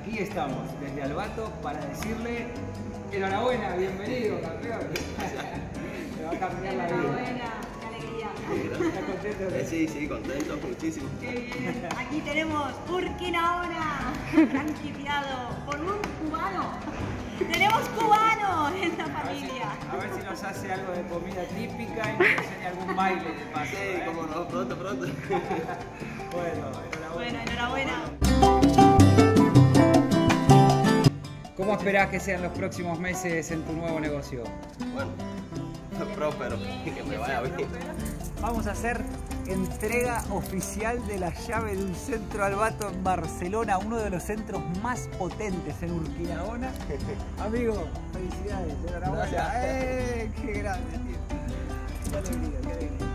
aquí estamos desde Albato para decirle enhorabuena, bienvenido campeón. Te va a cambiar la vida. Enhorabuena, qué alegría. ¿Estás contento? Sí, contento, muchísimo. Qué bien. Aquí tenemos Urquinaona, franquiciado por un cubano. Tenemos cubano en la familia. A ver si nos hace algo de comida típica y nos enseña algún baile de paso. Sí, cómo no, pronto. Bueno, Enhorabuena. ¿Cómo esperás que sean los próximos meses en tu nuevo negocio? Bueno, próspero, que me vaya bien. Vamos a hacer entrega oficial de la llave de un centro Albato en Barcelona, uno de los centros más potentes en Urquinaona. Amigo, felicidades, enhorabuena. Gracias. ¡Qué grande, tío! Qué alegría, qué alegría.